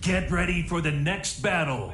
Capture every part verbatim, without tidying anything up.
Get ready for the next battle.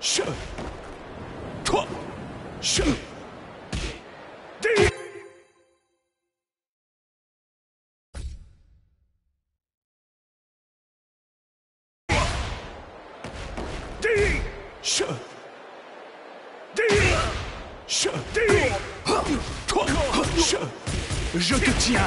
Je. Toi. Je. Dis. Dis. Je. Dis. Je. Dis. Toi. Je. Je te tiens.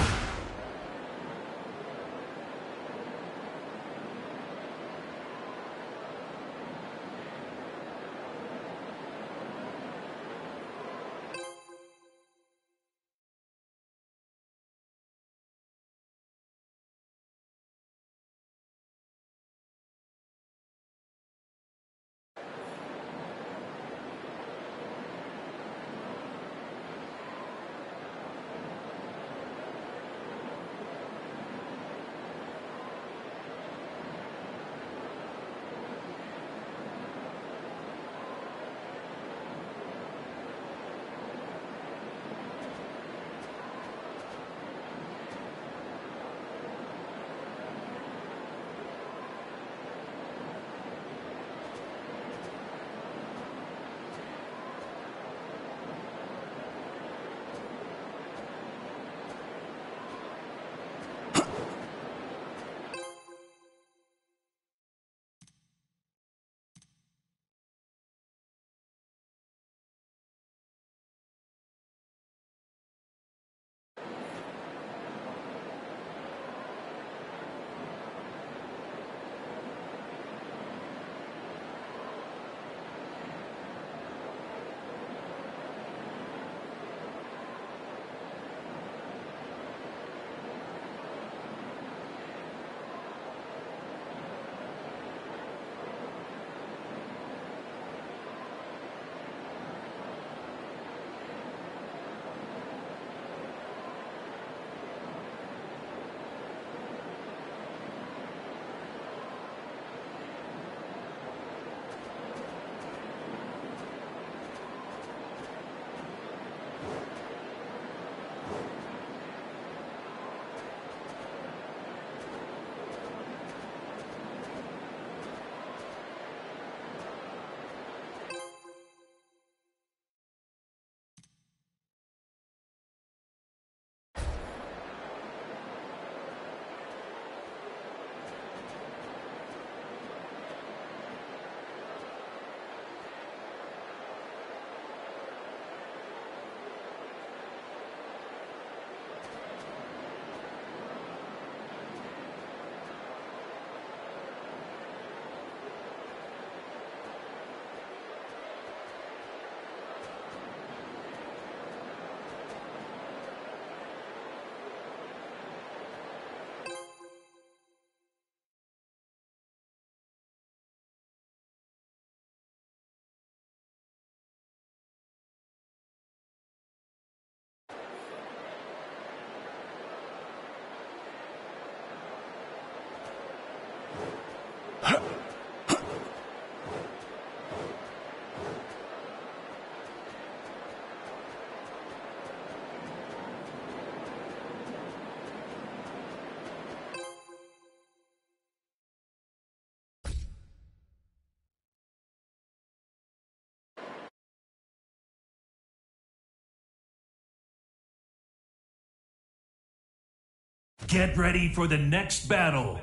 Get ready for the next battle.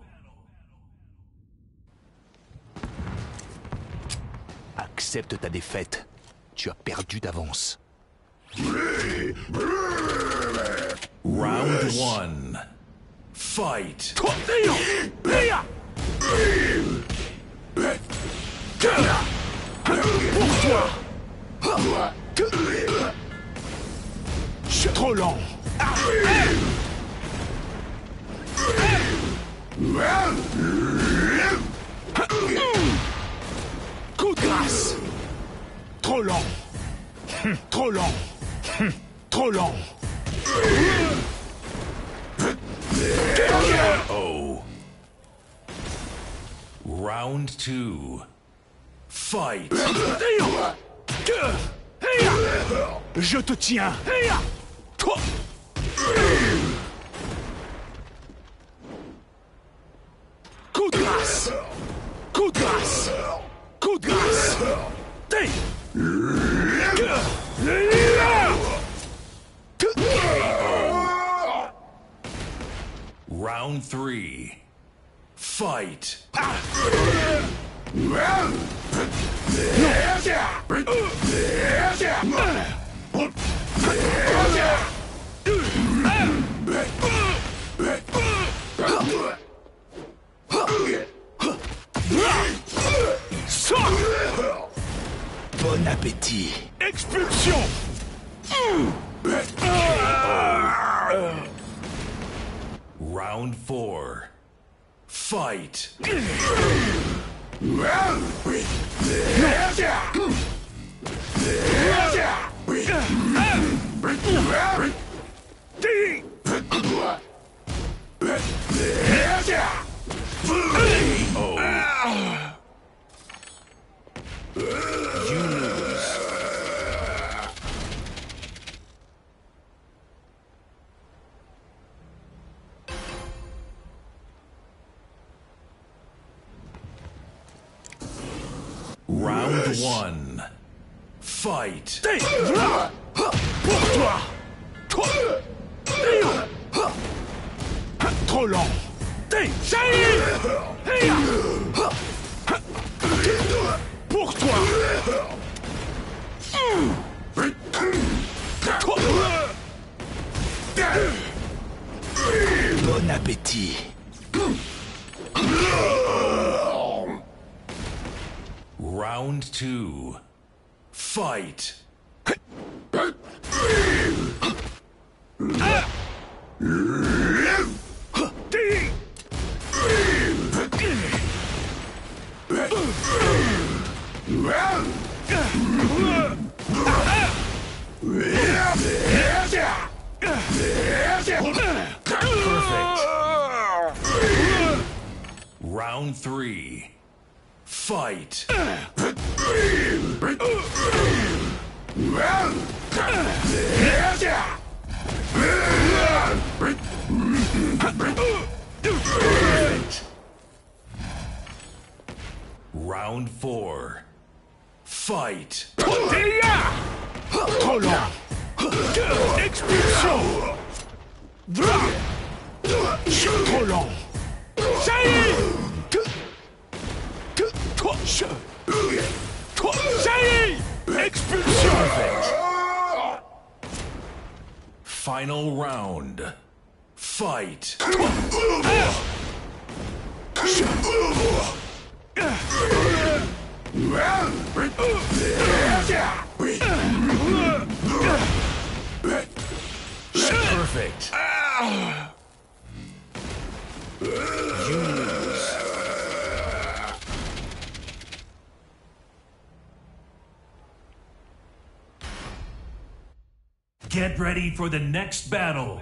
Accepte ta défaite. Tu as perdu d'avance. Round one. Fight. Je suis trop lent. Coup de grâce. Trop lent. Trop lent. Trop lent. Oh. Round two. Fight. Je te tiens. Toi. Coup de grâce. Coup de grâce. Coup de grâce. Round three. Fight. Bon appétit. Expulsion. Round four. Fight. You lose. Round one. Fight. Pour toi. Toi. Trop lent. Pour toi. Bon appétit. Round two. Fight. Perfect. Round three. Fight. Perfect. Round four. Fight. Trop lent. Expulsion. Trop lent. Ça y est. Toi, ça y est. Expulsion. Perfect. Final round. Fight. Perfect. You lose. Get ready for the next battle.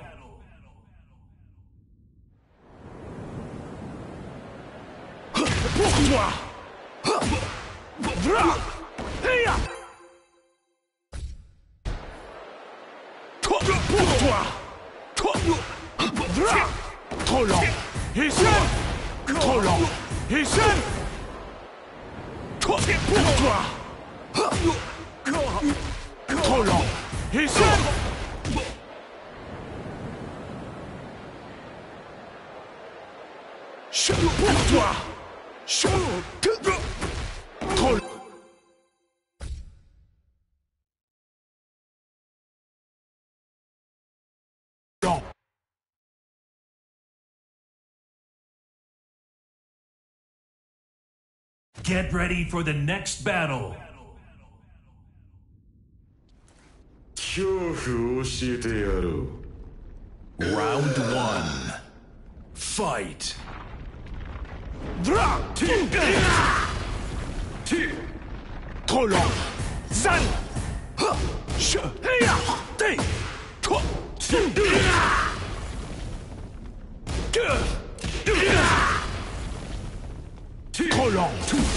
Pour toi. Toi, pour toi. Toi. Trop lent. Et seul. Trop lent. Et seul. Toi, pour toi. Trop lent. Et seul. Pour toi. Trop lent. Get ready for the next battle. 恐怖を教えてやろう。 Round one. Fight. Trop lent. Zan. Je. T. Toi. Trop lent.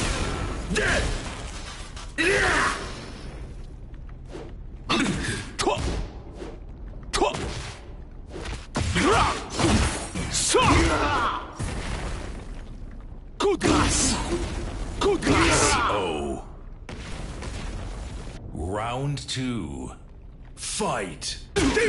Toi. Toi. Ça. Coup de grâce. Coup de grâce. Oh. Round two. Fight.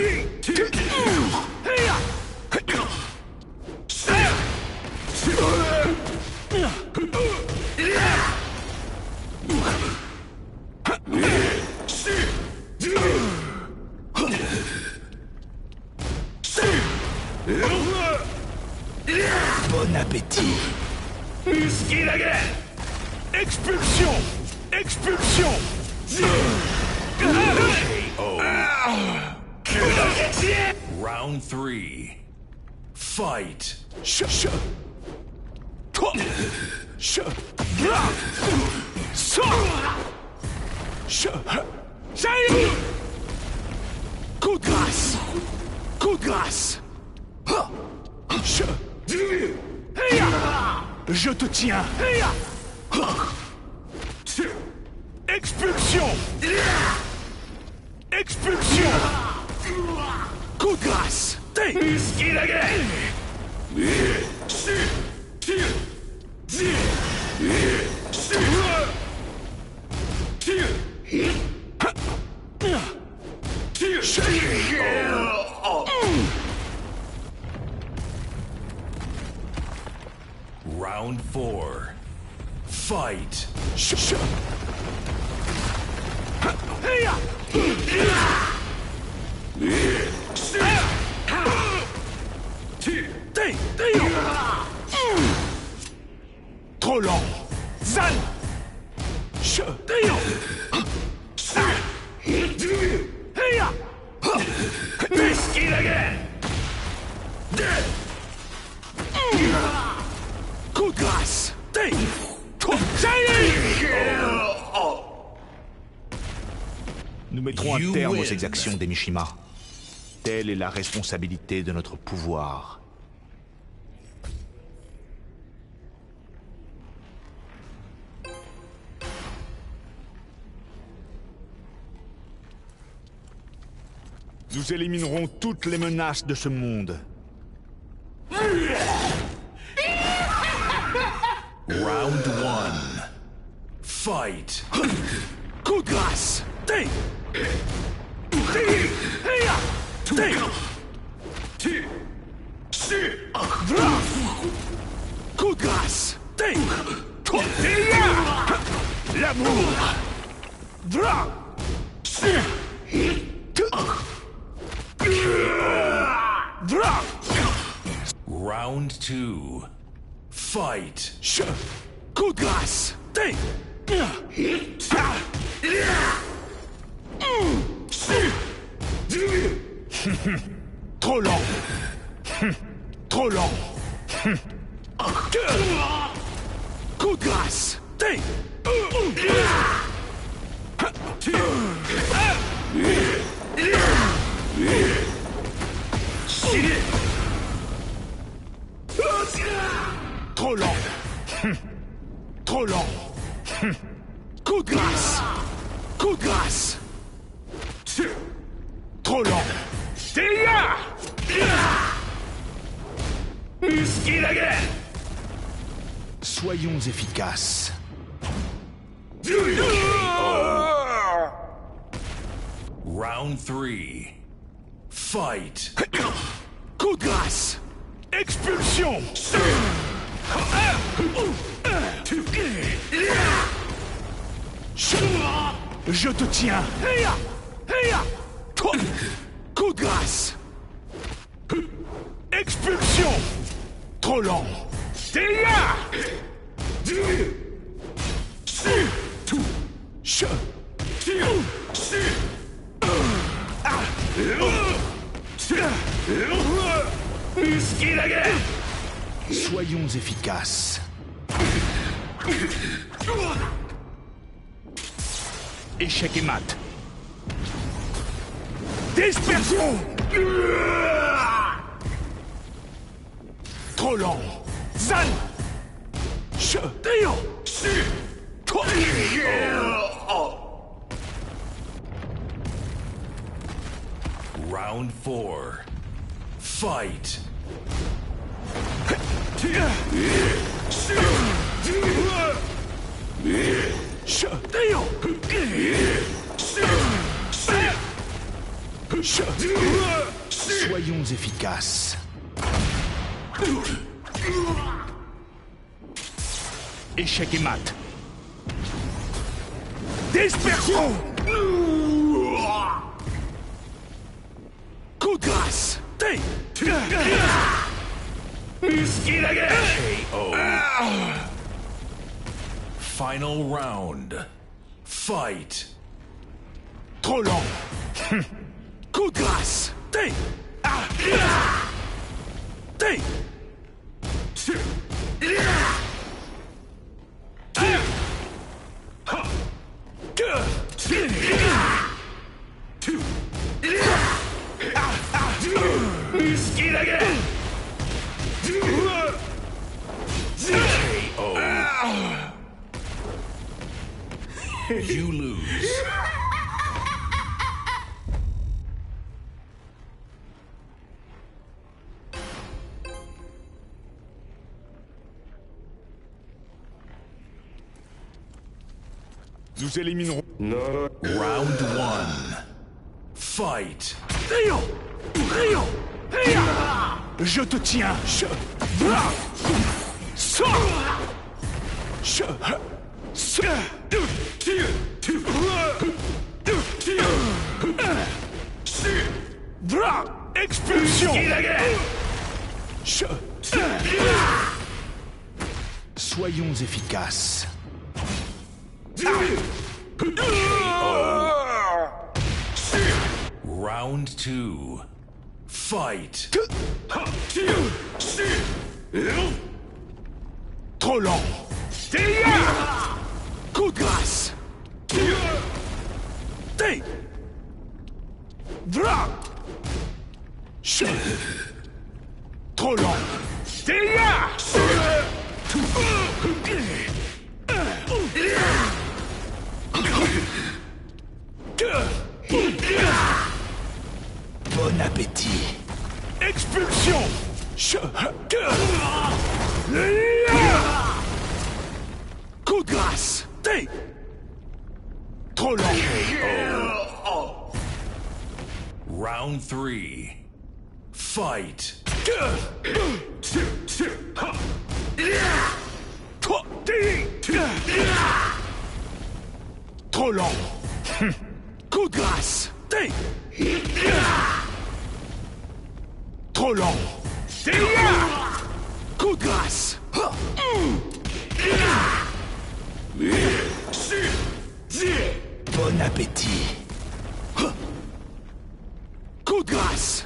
Bon appétit. Expulsion. Expulsion. Round three. Fight. Sh sh. Toi. Sh. Bra. So. Sh. J'ai. Coup de grâce. Coup de grâce. Sh. Je te tiens. Expulsion. Expulsion. Coup de grâce. Round four. Fight. Sh sh. Trop lent. Zan. Sh. Coup de grâce. Nous mettrons un You terme win. aux exactions des Mishima. Telle est la responsabilité de notre pouvoir. Nous éliminerons toutes les menaces de ce monde. Round one. Fight. Coup de grâce. Coup de grâce. L'amour. Round two. Fight. Sh. Coup de grâce. Trop lent. Trop lent. Coup de grâce. Trop lent. Trop lent. Coup de grâce. Coup de grâce. Trop lent. Soyons efficaces. Round three. Fight. Coup de grâce. Expulsion. Je te tiens. Coup de grâce. Expulsion. Trop lent. Soyons efficaces. Échec et mat. Dispersion. Trop lent. Zan. Sh. Round four. Fight. Sh. Soyons efficaces. Échec et mat. Dispersion. Coup de grâce. Final round. Fight. Trop lent. Coup de grâce. T. T. You lose. Nous éliminerons. Round one. Fight. Je te tiens. Je. So. Je. So. Dra. Expulsion. Je. Soyons efficaces. Round two. Fight. Trop lent. Coup de grâce. T. Dra. Je. Trop lent. Bon appétit. Expulsion. Je. Coup de grâce. T. Trop lent. Round three. Fight. Trop lent. Coup de grâce. T. Trop lent. Coup de grâce. Bon appétit. Coup de grâce.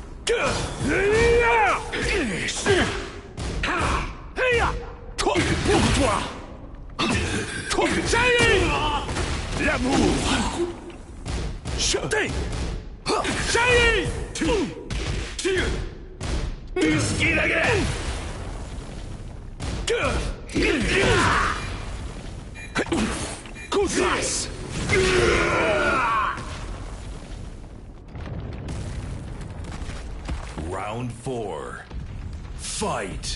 Pour toi. Toi. L'amour. Je. Jaillit. Coup de grâce. Round four. Fight.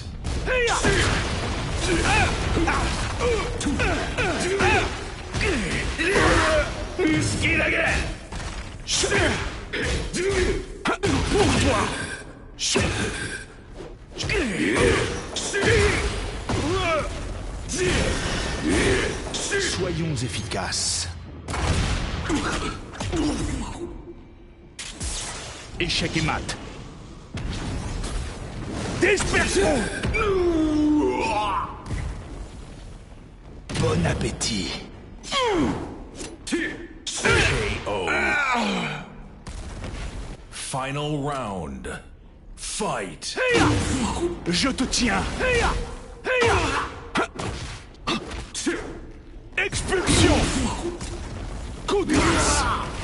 Pour toi. Je. Soyons efficaces. Échec et mat. Dispersion. Bon appétit. K O. Final round. Fight. Je te tiens. Expulsion. Coup de grâce.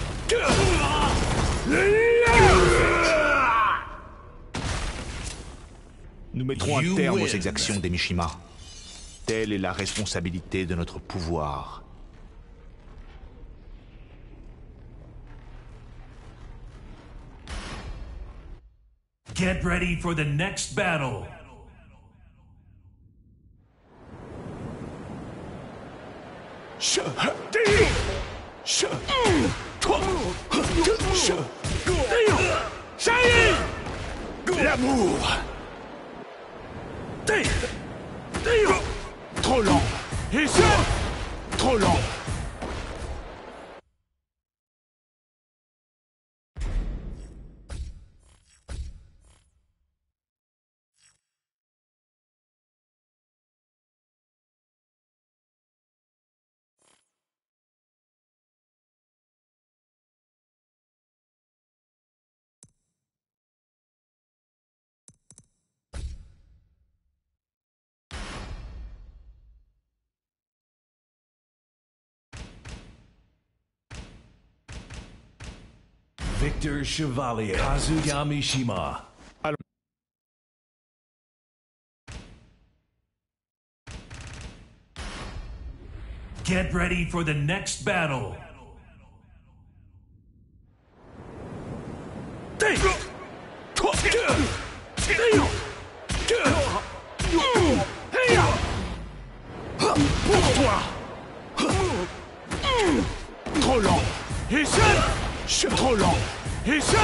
Nous mettrons un You terme aux win. exactions des Mishima. Telle est la responsabilité de notre pouvoir. Get ready for the next battle. Je. Je. Toi. Je. Ça y est! L'amour! T'es... T'es... Trop lent! Et ça... Trop lent! Victor Chevalier, Kazuya Mishima. Get ready for the next battle. Pour toi! Trop lent! Et ça... Je suis trop lent! Et ça...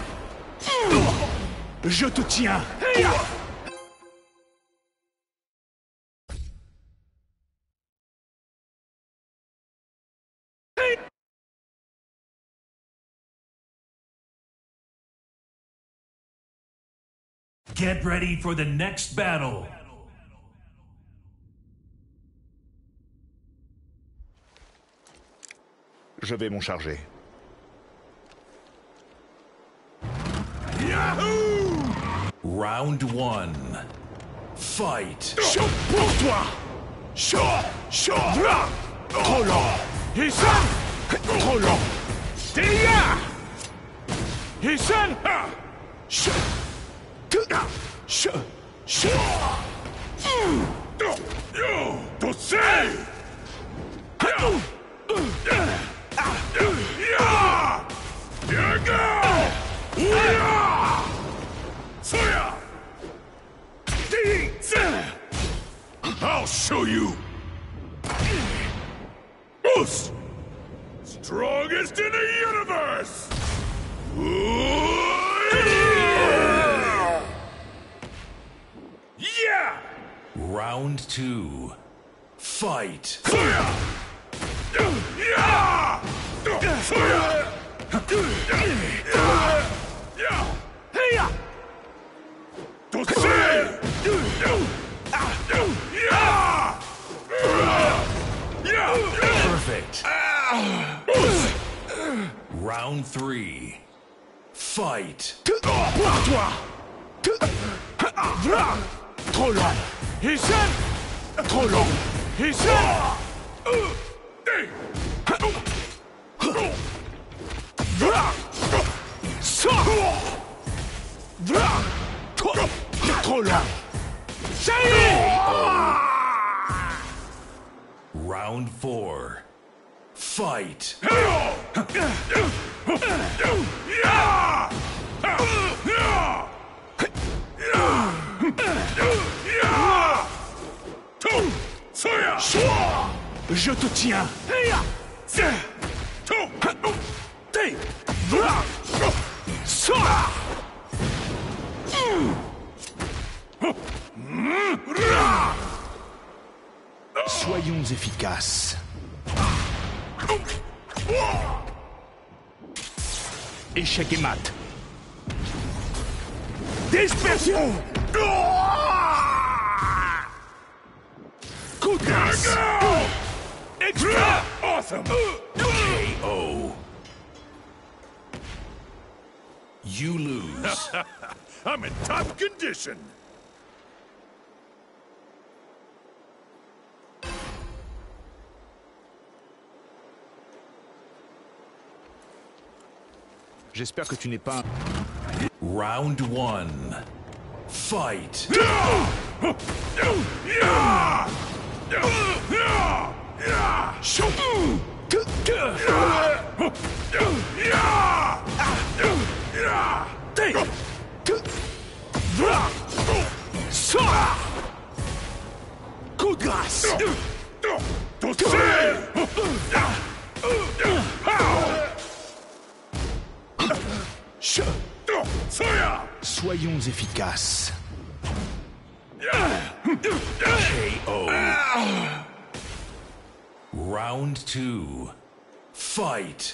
Je te tiens! Get ready for the next battle. Je vais m'en charger. Yahoo! Round one. Fight. Chaud pour toi! Chaud! Chaud! Là! Trop lent! Hisan! Trop lent! Tia! Hisan! Chaud! Chaud! Chaud! Yo! Tosei! Ya! Yaga! Uya! Soya! I'll show you! Boost! Strongest in the universe! Yeah! Round two. Fight. Soya! Yeah! Soya! Yeah! Hey! Tosei! Perfect. Round three. Fight. Pour toi! Trop lent! Hisan! Trop lent! Hisan! Trop lent! Ça y est! Round four. Fight. Je te tiens. Soyons efficaces. Échec et mat. Dispersion. Coup de grâce. Extra awesome. K O. You lose. I'm in top condition. J'espère que tu n'es pas... Round one. Fight. Coup de grâce. Soyons efficaces. K O. Round two. Fight.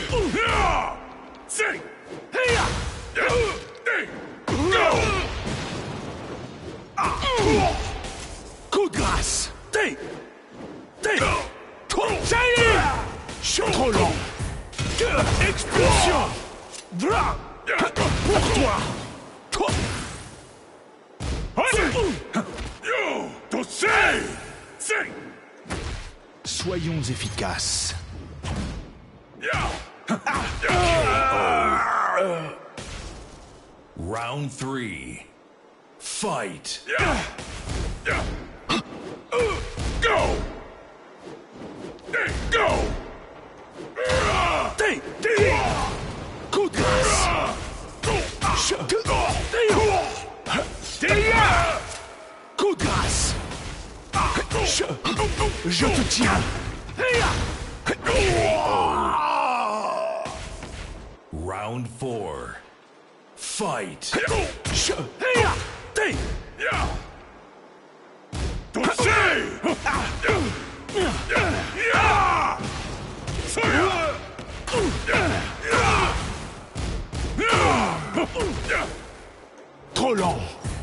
Coup de grâce. T. T. Shiny. Trop lent. Expulsion. Vra. Pour toi. Toi. Yo. Tosei. Sing. Soyons efficaces. Round three. Fight. Go. Go. T. T. Coup de grâce. Coup de grâce. Je, je te tiens. Round four. Fight. Je, T. Trop lent.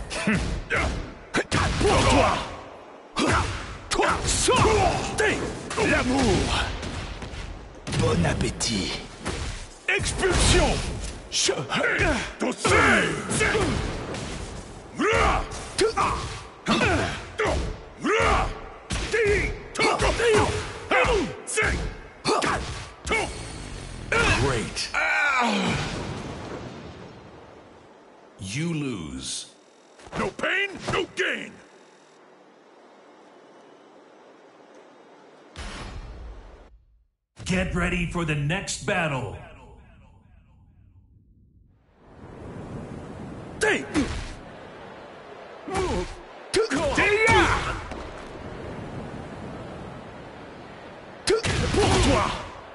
Pour toi. Toi, sors. T. L'amour. Bon appétit. Expulsion. Je. Great. You lose. No pain, no gain. Get ready for the next battle. T. Pour toi.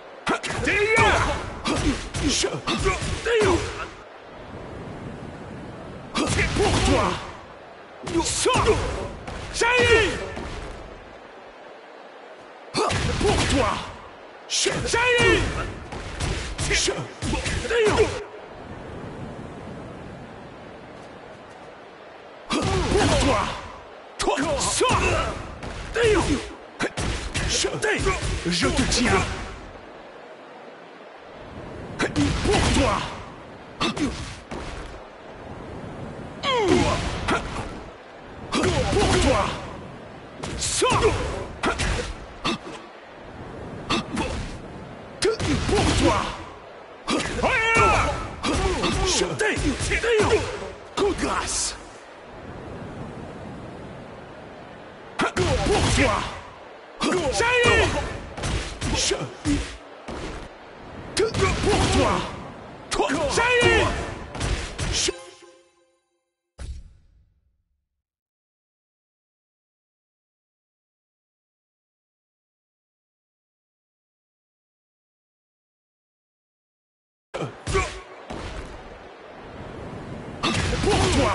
Je. Pour toi. Sors. Shiny. Pour toi. Je. Shiny. Je. Pour toi. Toi. Sors. Je. Je te tiens. Pour toi. Pour toi. Sors. Pour toi. Je. Coup de grâce. Pour toi. Shiny. Je. Pour toi. Toi. Shiny. Je. Pour toi.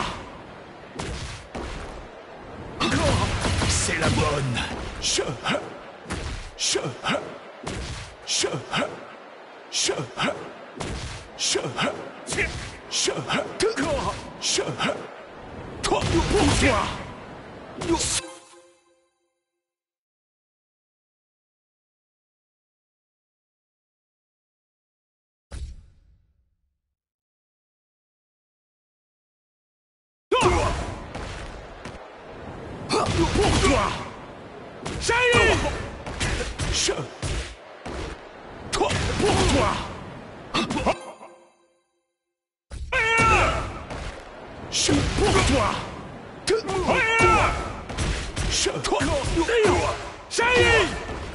C'est la bonne. Je. Je. Je. Je. Je. Je. Je. Toi. Pour toi. Pour toi. Shiny. Je. Toi. Pour toi. Je. Pour toi. Je. Toi. Shiny.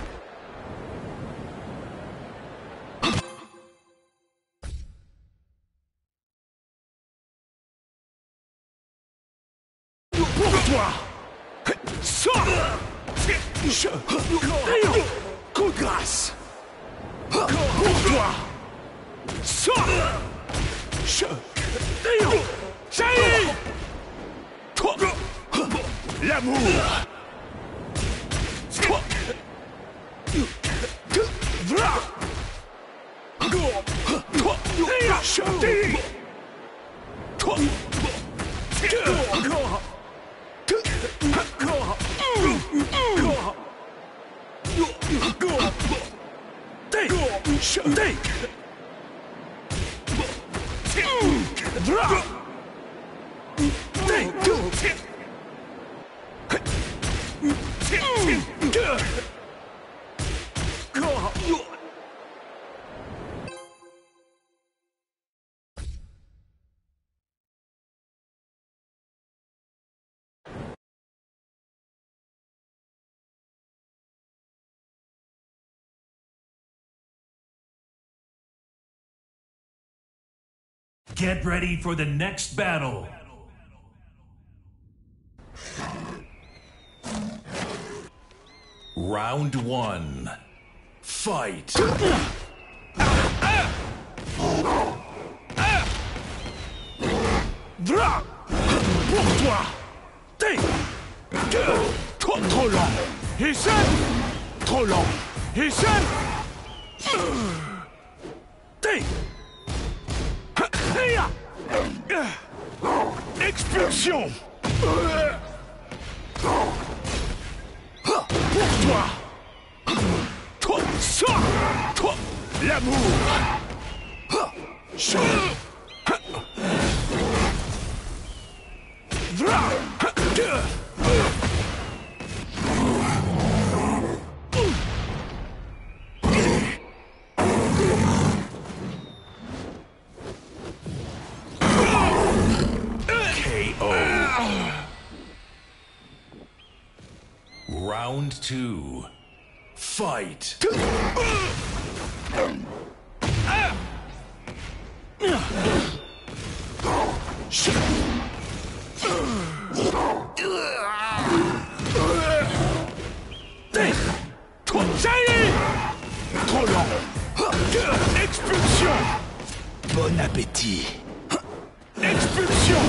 Pour toi. Sors. Je. Coup de grâce. Pour toi. Sors. Je. Jaillit. L'amour. Get ready for the next battle. Round one. Fight. Dra. Pour toi. T'es. Trop, trop lent. Hissen. Trop lent. Hissen. T'es. Expulsion. Pour toi. Toi, ça. Toi, l'amour. Round two. Fight. Toi, jaillit. Trop lent. Expulsion. Bon appétit. Expulsion.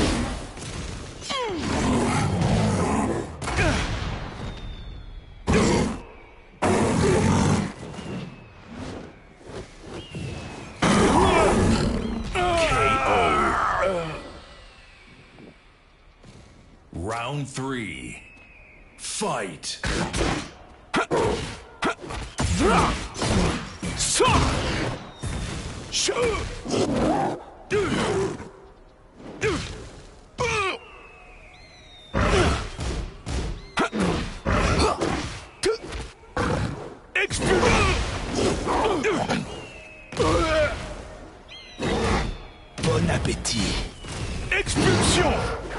Round three. Fight. Bon appétit. Expulsion.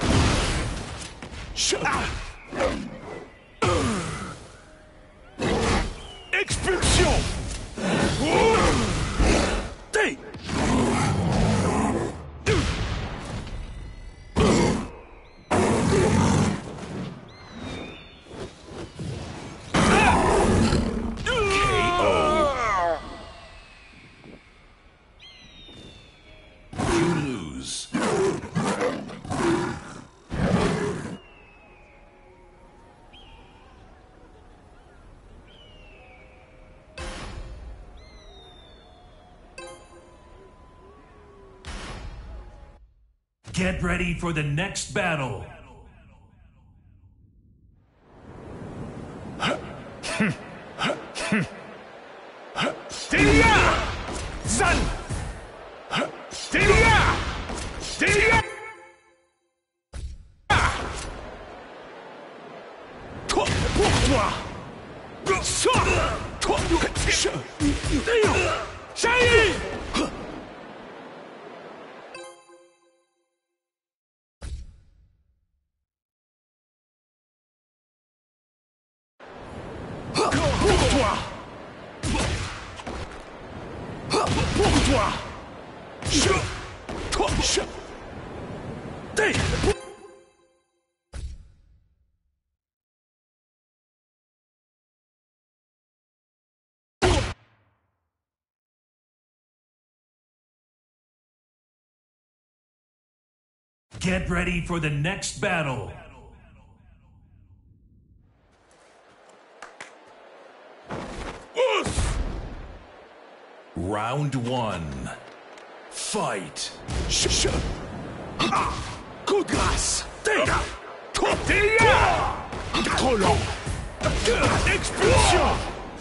Expulsion. T'es. You lose. Get ready for the next battle. Delia! Zan! Delia! Delia! Toi, pour toi! Ça! Toi! Jaillit! Pour toi! Pour toi! Je... Toi! Je... T'es... Get ready for the next battle. Round one. Fight. Ch ch ah. Coup de grâce. Dégâts. Trop dégâts. Trop lent. Expulsion.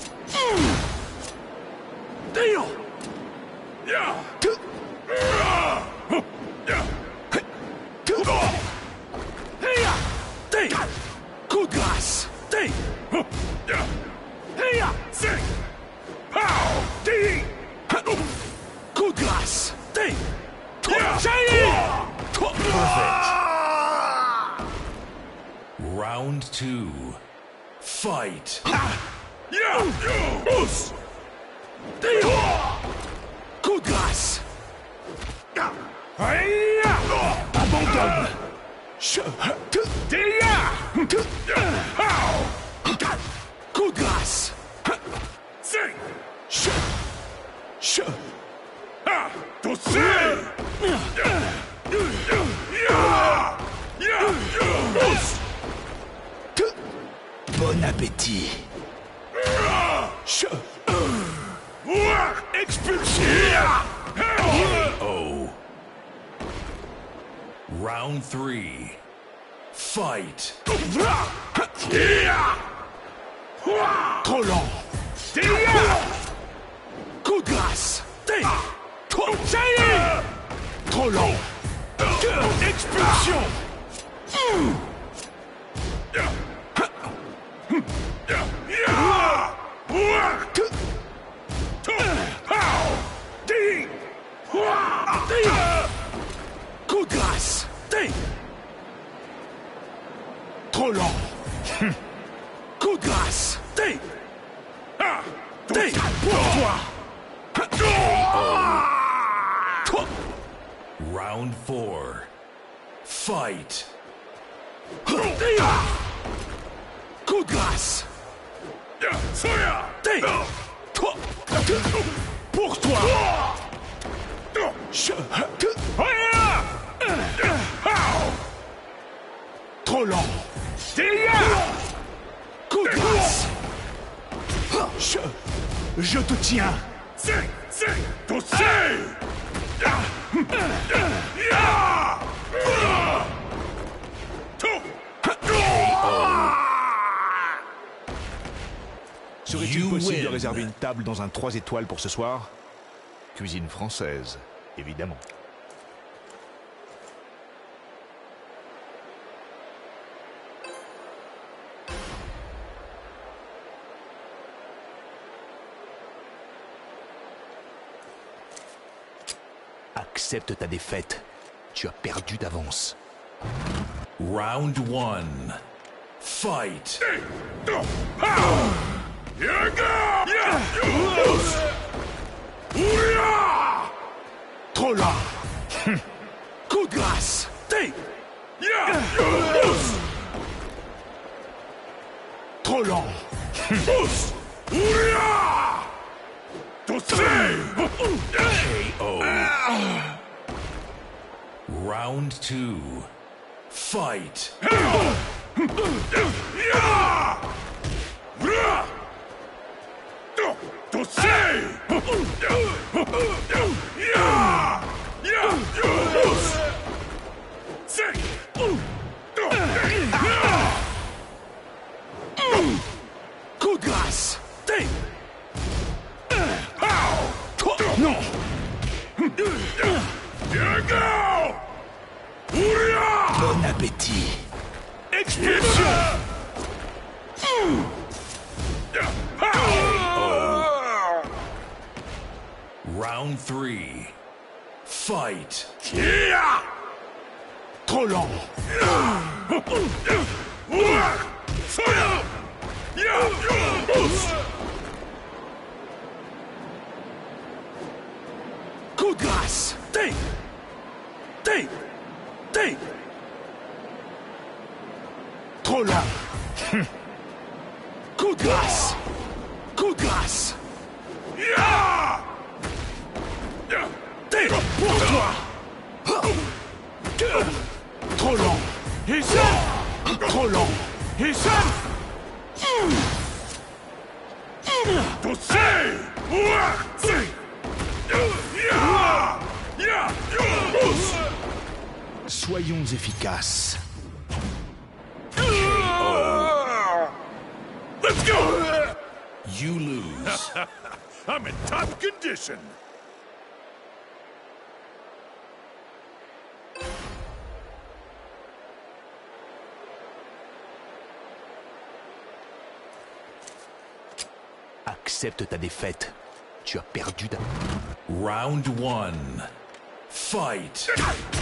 Déo. Ya. Coup de grâce. Dé. Heya. Sing. Pow. Dee. Coup de grâce. Dé. Perfect. Round two. Fight. Yeah. Boost. Coup de grâce. Abandonne. Coup de grâce. Sing. Ch. Ch. Ah. Bon appétit. Ch. Expulsion. Oh. Round three. Fight. Trop lent. Coup de grâce. Trop Trop lent. Expulsion. Coup de grâce. Trop lent. Coup de grâce. Dé. Dé. Pour toi. Round four. Fight. Coup de grâce. Dé. Toi. Pour toi. Je. Trop lent. Coup de grâce. Je. Je te tiens. Serait-il You possible de win. réserver une table dans un trois étoiles pour ce soir? Cuisine française, évidemment. Accepte ta défaite. Tu as perdu d'avance. Round one. Fight. Trop lent. Coup de grâce. Dé. Trop lent. K O. Round two. Fight. Coup de grâce. Dé. Non. Bon appétit. Expulsion. Round three. Fight. Trop lent. Coup de grâce. Dé. Dé. Dé. Trop lent. Coup de grâce. Coup de grâce. Dé. Pour toi. Trop lent. Hissen. Tosei. Soyons efficaces. Let's go! You lose. I'm in top condition. Accepte ta défaite. Tu as perdu ta... Round one. Fight.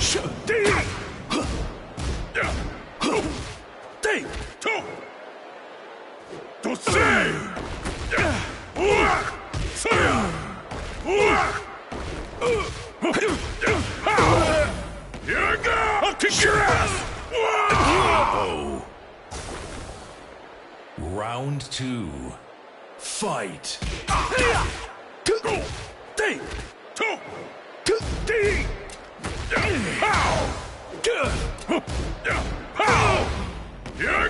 Here I go! I'll kick your ass! Oh. Round two. Fight. Here I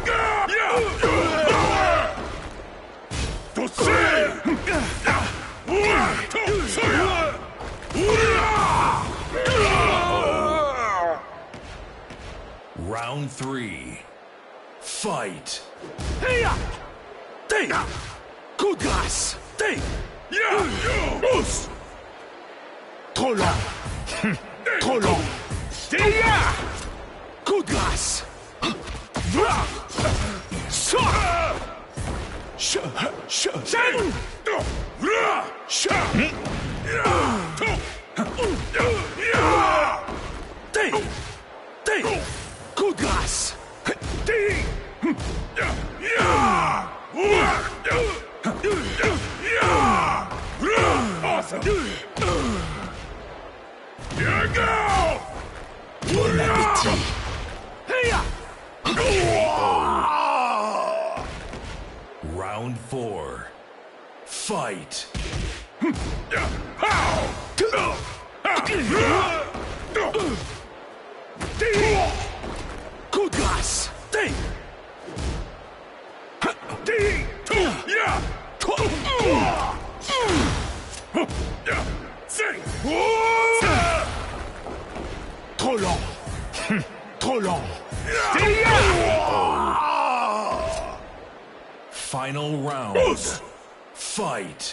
go! Round three. Fight. Coup de grâce! Trop lent! Trop lent! Coup de grâce! Coup de grâce! Awesome! Here I go! Bon appétit. Round four. Fight. Coup de grâce! Trop lent! Trop lent! Final round. Fight.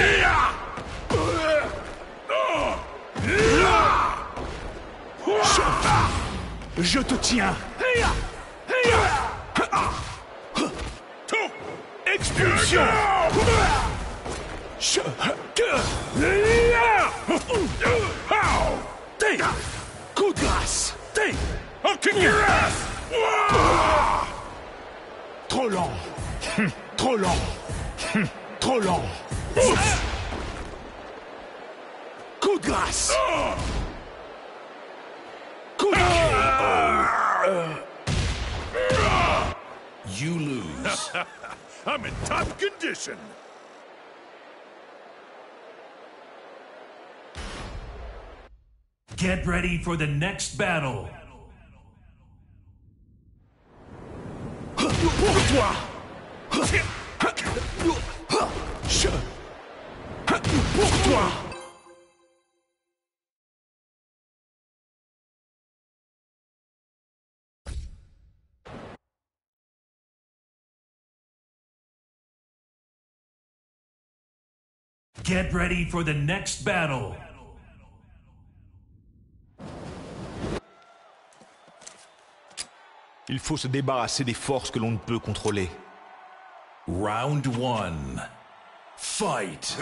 Je te tiens! Expulsion! Coup de grâce! I'll kick your ass! Trop lent! Trop lent! Trop lent! Coup de grâce! Coup de... You lose. I'm in top condition. Get ready for the next battle. Pour toi. Pour toi. Get ready for the next battle. Il faut se débarrasser des forces que l'on ne peut contrôler. Round one. Fight.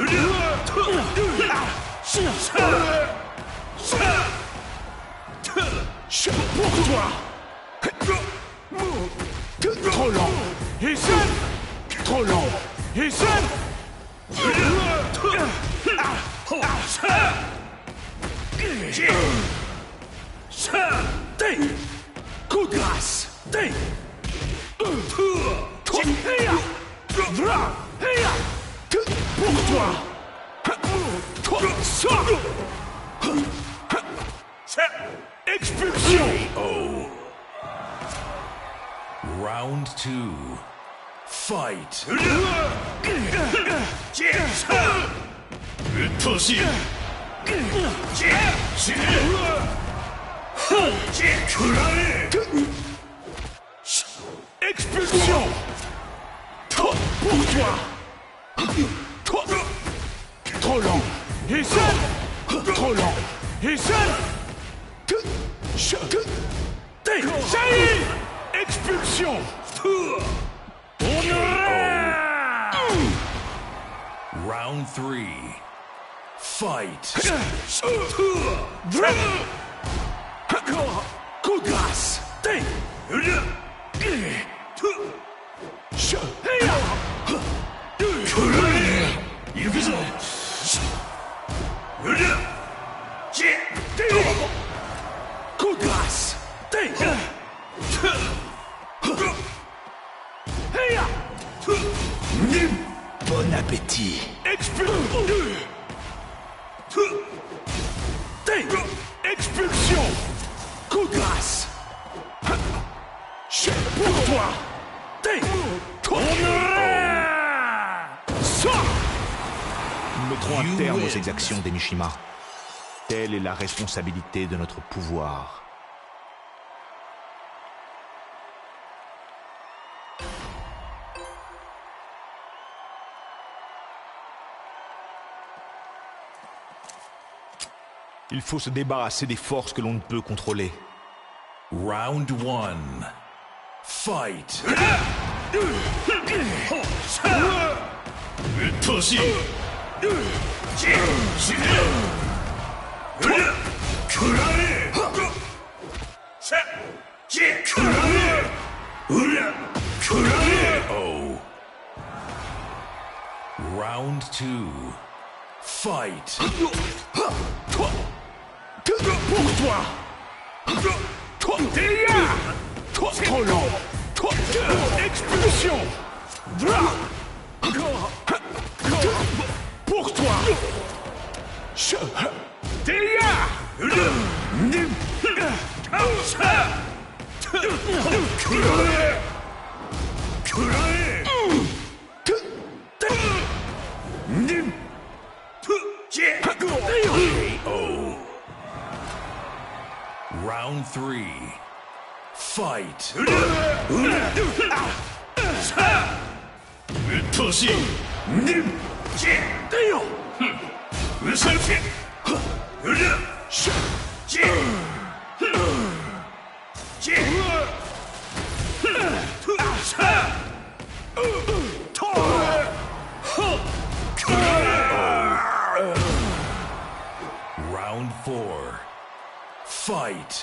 Pour toi. Trop lent. Hissen. Trop lent. Hissen. Coup de grâce. Pour toi. Expulsion. Round Round two. Fight. Expulsion. Pour toi. Trop lent. Hissen. Trop lent. Hissen. Saïd. Expulsion. Round three. Fight. Coup de grâce. Coup de grâce. Bon appétit. Expulsion. Coup de grâce. Pour toi. Nous mettrons un terme aux exactions des Mishima. Telle est la responsabilité de notre pouvoir. Il faut se débarrasser des forces que l'on ne peut contrôler. Round one. Fight. Oh. Round two. Fight. Pour toi. Trop lent. Expulsion. Pour toi. Round three. Fight. Round four. Fight.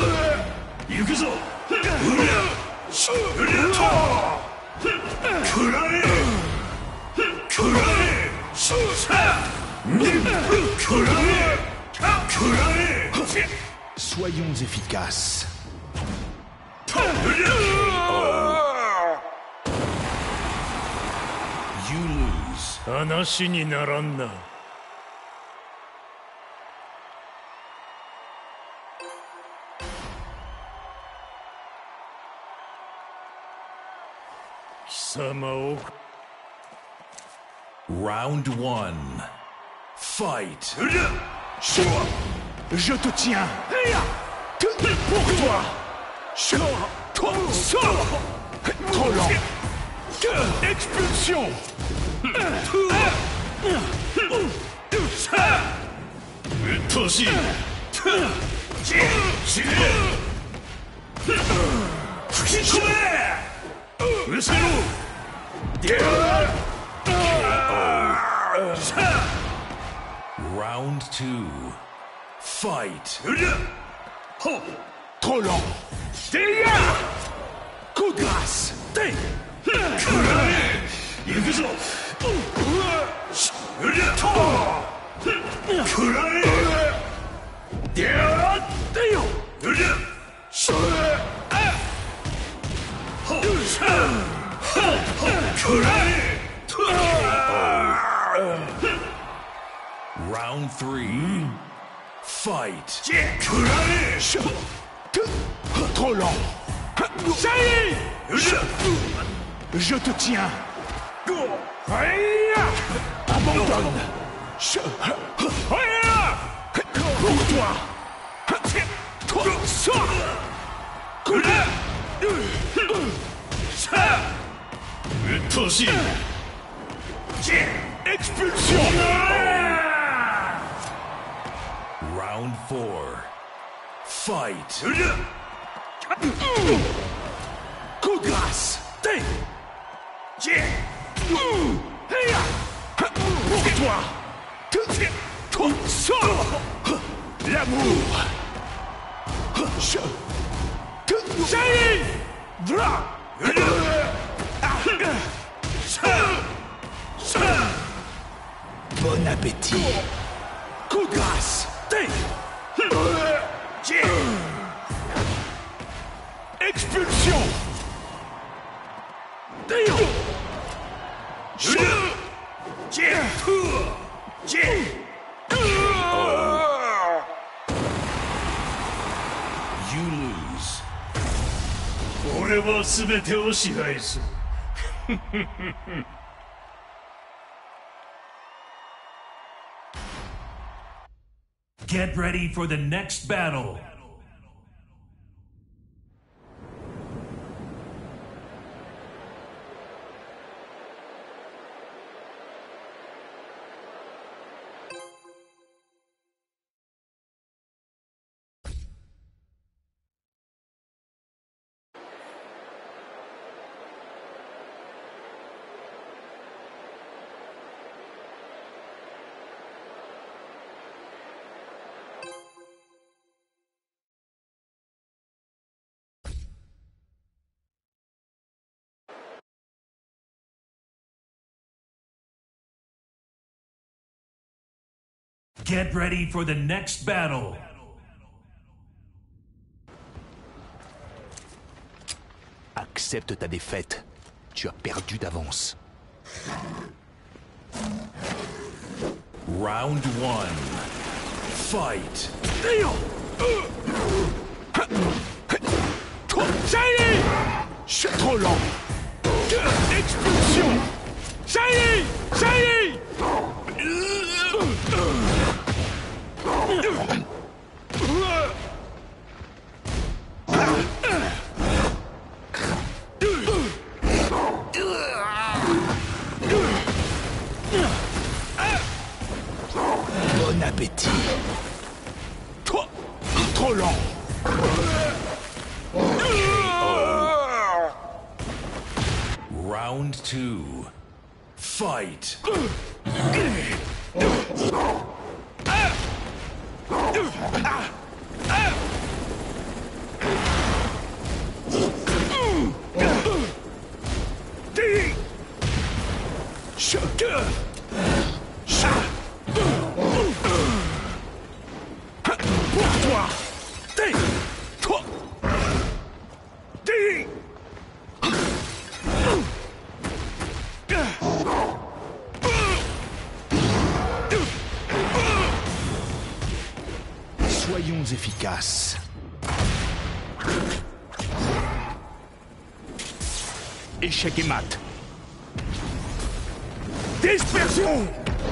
Soyons efficaces. You lose. 話にならんな。貴様を。 Round one. Fight. Je te tiens. Pour toi. Toi. Trop lent. Expulsion. Round two. Fight. Trop lent. Coup de grâce. Round three. Fight. Trop lent. Saï! Je... Je te tiens. Abandonne. Je... Pour toi. Toi, sors. Expulsion. Round four. Fight. Coup de grâce. Pour toi. Toi, sors. L'amour. Je... Saï! Dra! Bon appétit. Coup de grâce. Expulsion. You lose. 俺は全てを支配する。Get ready for the next battle. Get ready for the next battle. Accepte ta défaite. Tu as perdu d'avance. Round one. Fight. Saï! Je suis trop lent. Expulsion. Saï! Saï! Bon appétit. Toi, trop lent. Round two. Fight. Pour toi. Toi. Soyons efficaces. Échec et mat. Dispersion.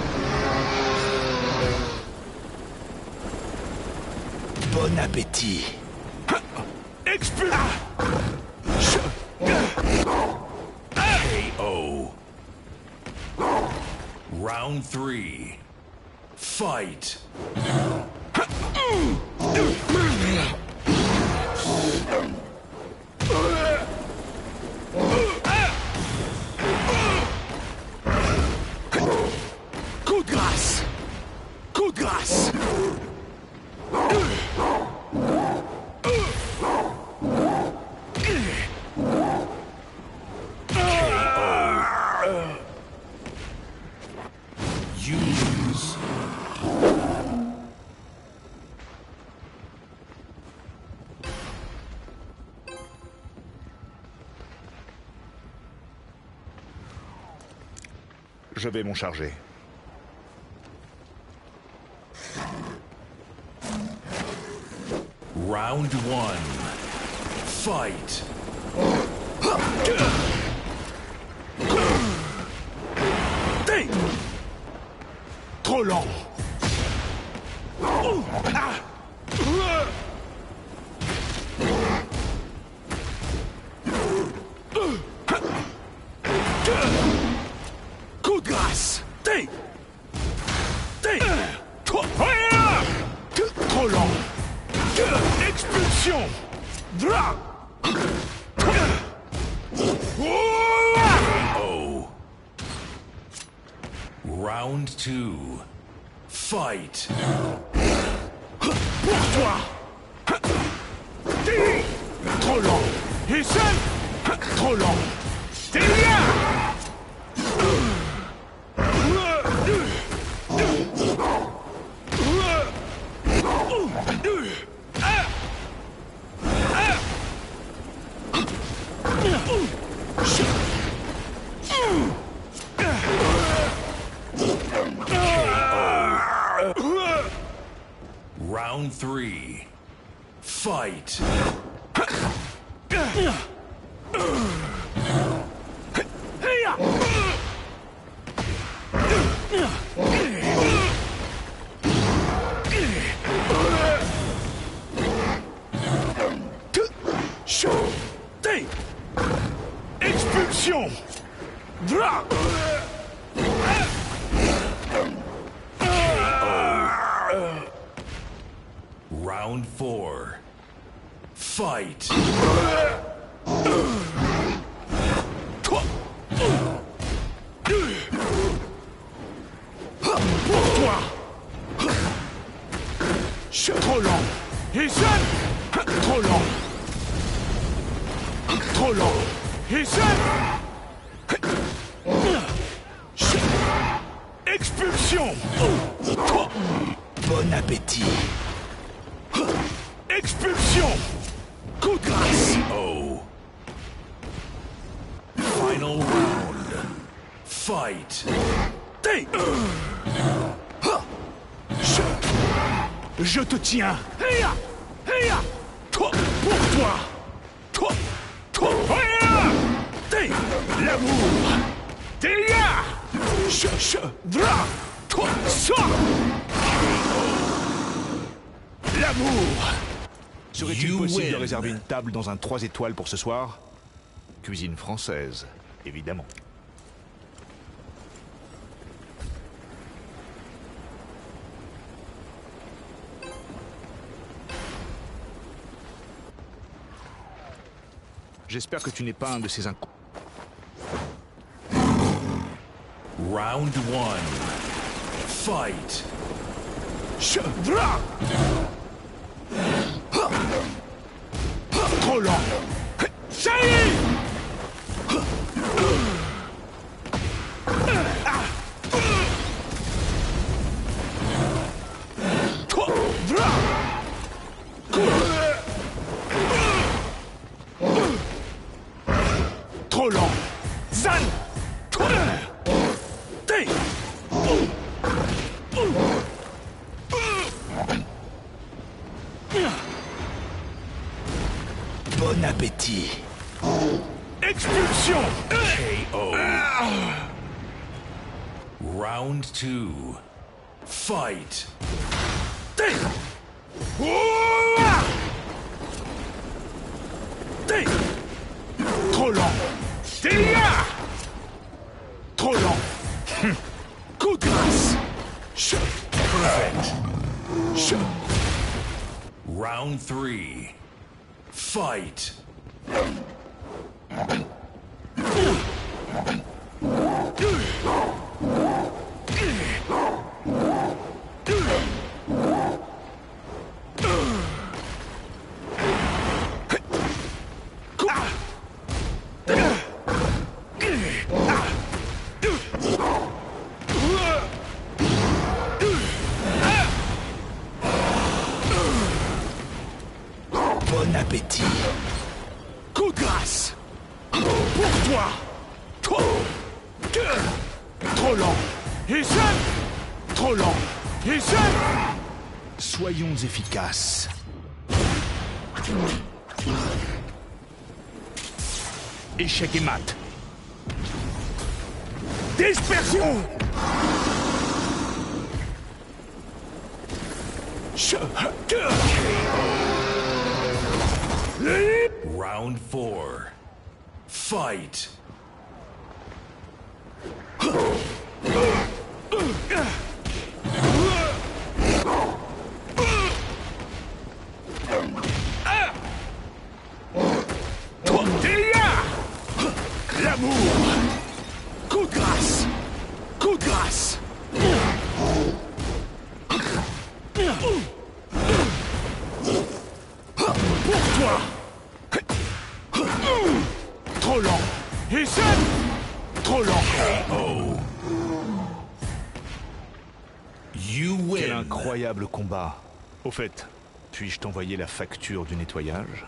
Bon appétit. Expulsion. K O. Round three. Fight. Coup de grâce. Coup de grâce. You lose. Je vais m'en charger. Round one. Fight. Trop lent. Coup de grâce. T'es. T'es. Trop lent. Expulsion. Dra. Oh. Round two. Fight. Pour toi. T'es. Trop lent. Isen. Trop lent. T'es là. Round three. Fight. T'es. Expulsion. Dra. Round four. Fight. Pour toi. Trop lent. Isen. Trop lent. Trop lent. Isen. Expulsion. Bon appétit. Expulsion. Coup de grâce. Oh. Final round. Fight. T'es. Je... Je te tiens. Heya. Heya. Toi. Pour toi. Toi. Toi. Heya. T'es. L'amour. T'es là. Je... Je... Dra. Toi. Ça. L'amour. Serait-il You possible de win. réserver une table dans un trois étoiles pour ce soir? Cuisine française, évidemment. J'espère que tu n'es pas un de ces inc... Round one. Fight. Je... Dra. Trop lent. Ça y est. Toi. Dra. Trop lent. Zan. Toi. T'es. Bon appétit. Expulsion. K O. Round two. Fight. T'es. T'es. Trop lent. T'es là. Trop lent. Coup de grâce. Je... Perfect. Je... Round three. Fight. Bon appétit. Coup de grâce. Pour toi. Toi. Trop lent. Isen. Trop lent. Isen. Soyons efficaces. Échec et mat. Dispersion. Round four. Fight. Delia. L'amour. Coup de grâce. Coup de grâce. Pour toi. Trop lent. Isen. Trop lent. You win. Quel incroyable combat. Au fait, puis-je t'envoyer la facture du nettoyage?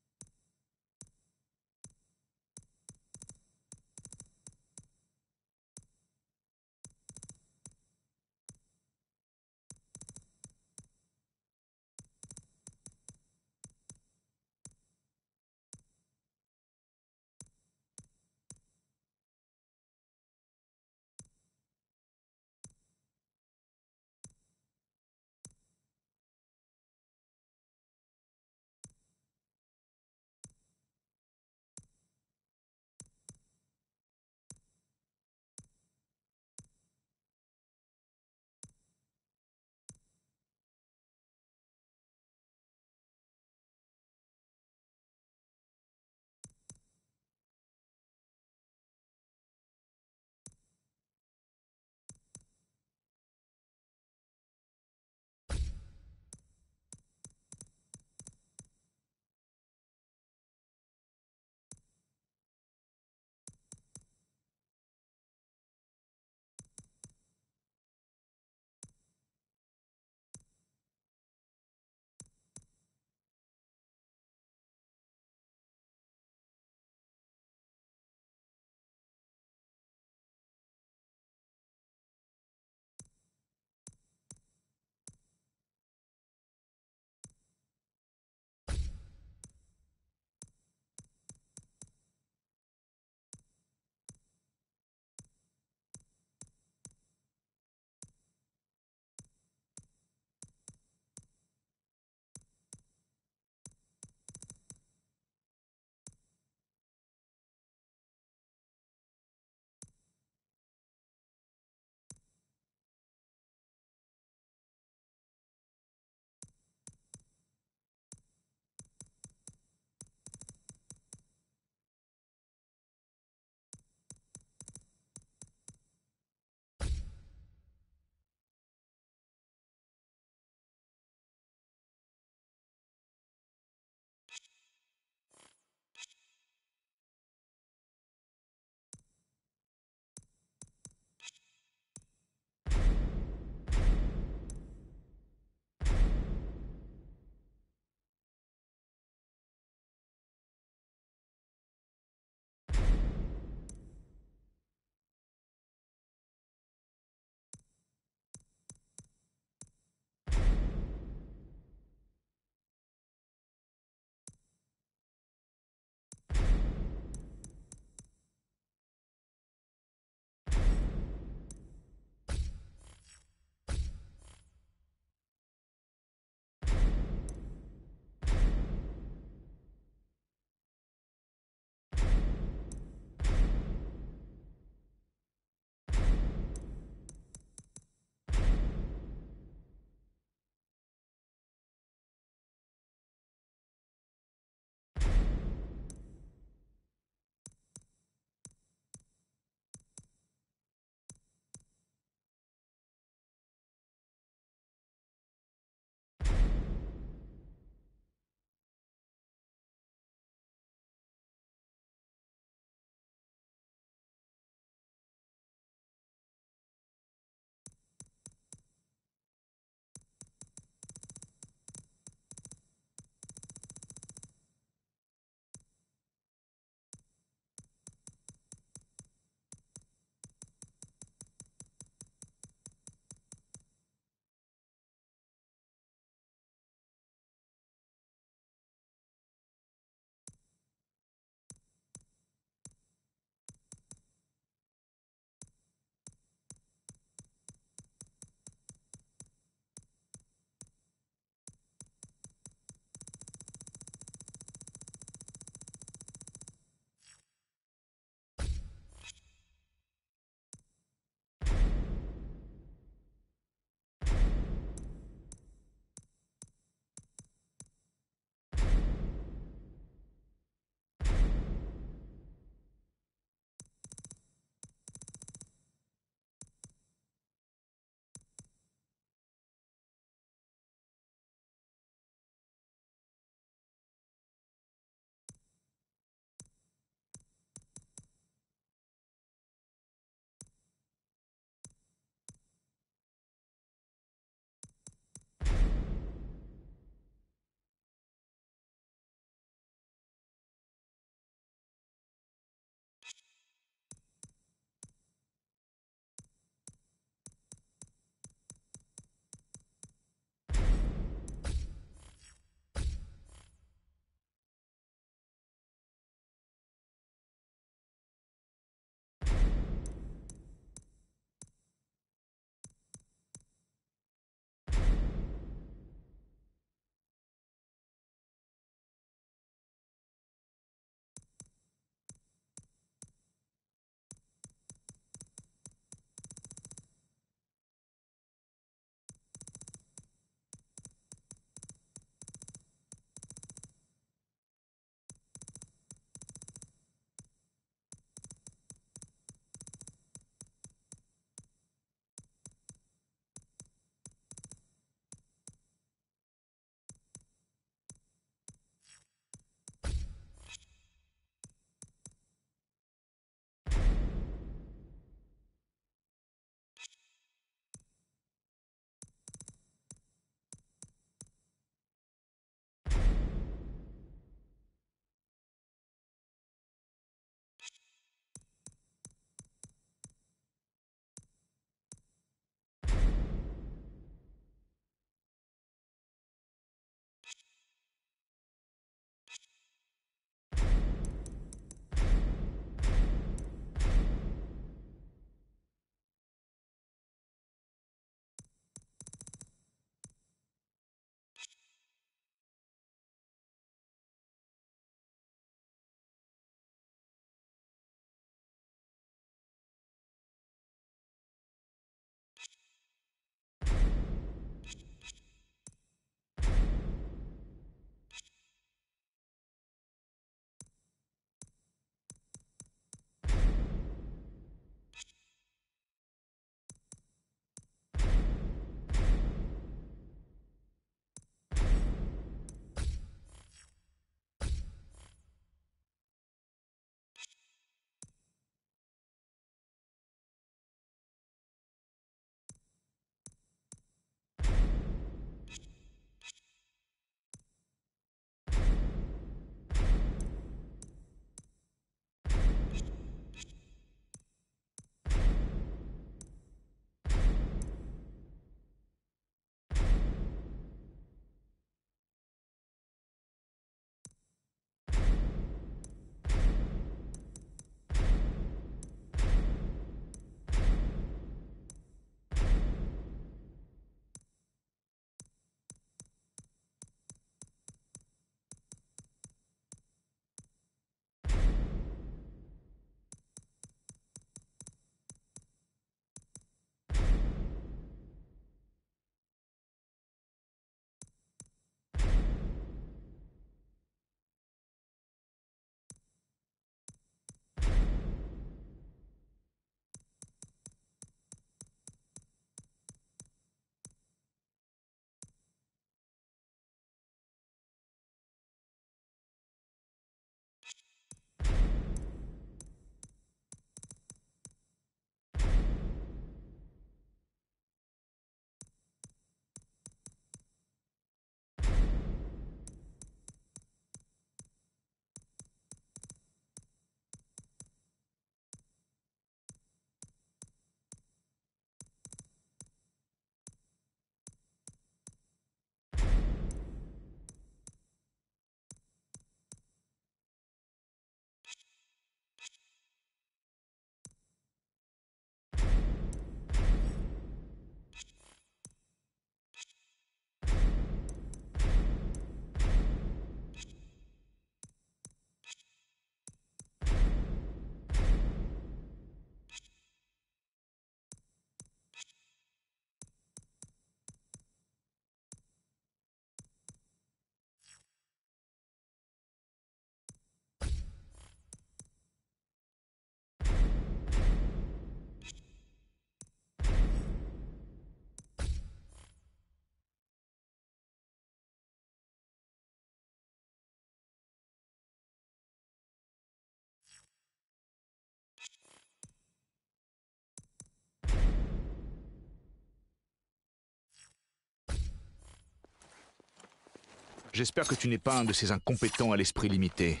J'espère que tu n'es pas un de ces incompétents à l'esprit limité.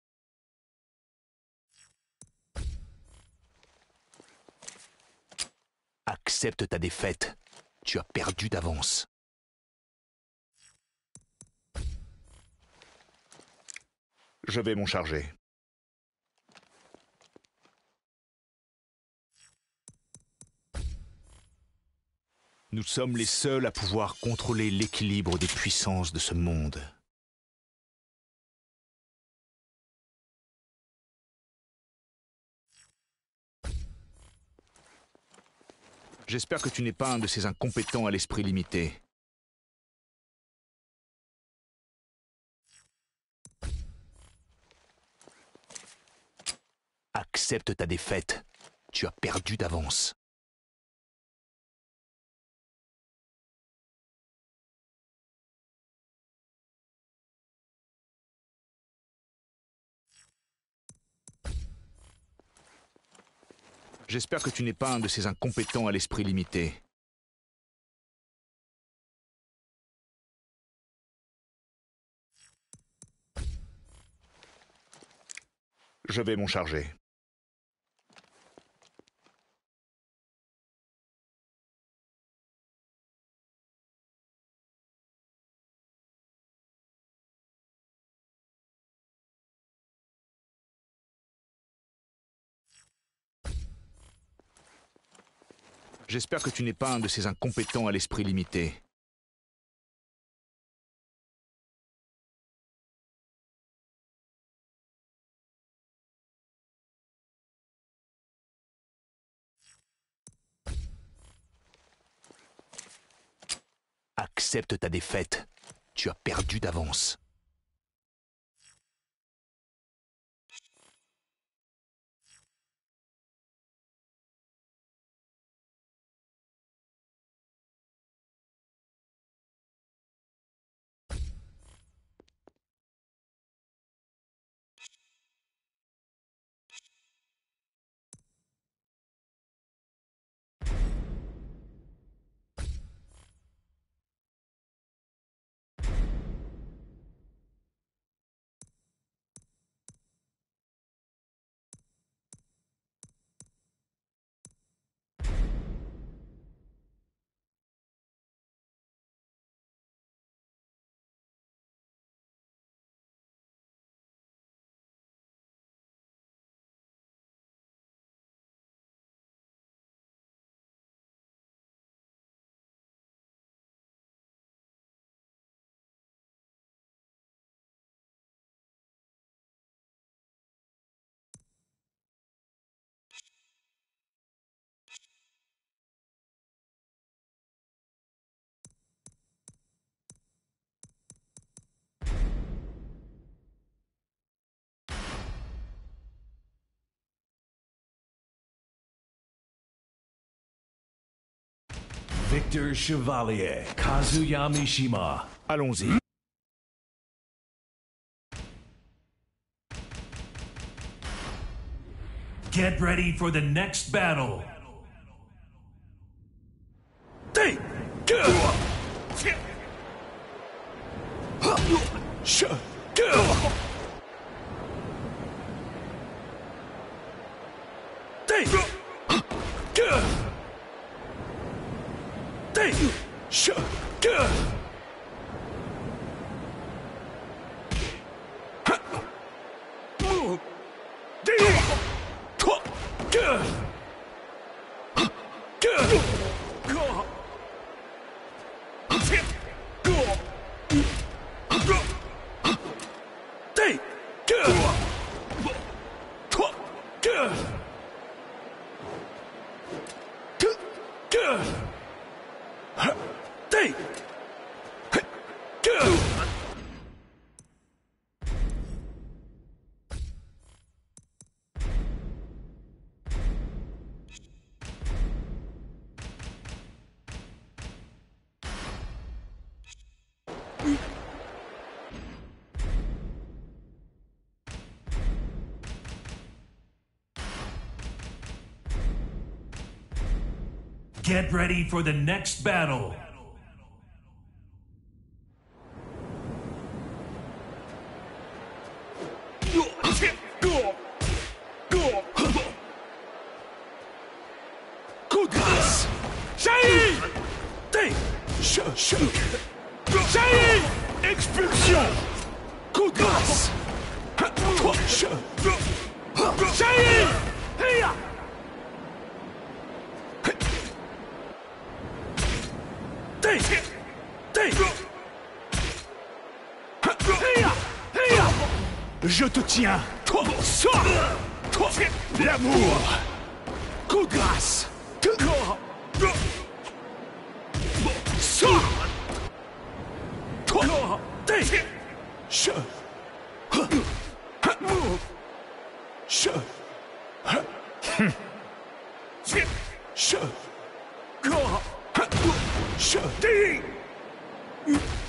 Accepte ta défaite. Tu as perdu d'avance. Je vais m'en charger. Nous sommes les seuls à pouvoir contrôler l'équilibre des puissances de ce monde. J'espère que tu n'es pas un de ces incompétents à l'esprit limité. Accepte ta défaite. Tu as perdu d'avance. J'espère que tu n'es pas un de ces incompétents à l'esprit limité. Je vais m'en charger. J'espère que tu n'es pas un de ces incompétents à l'esprit limité. Accepte ta défaite. Tu as perdu d'avance. Victor Chevalier, Kazuya Mishima. Allons-y. Get ready for the next battle. Take. Get ready for the next battle. Je... Ça y est! Expulsion! Coup de grâce! Je... Ça y est! Heya! T'es! T'es! Heya! Heya! Je te tiens! Toi! Sors! Toi! L'amour! Coup de grâce! Sors! Toi! T'es! Je... Je... Je... Je...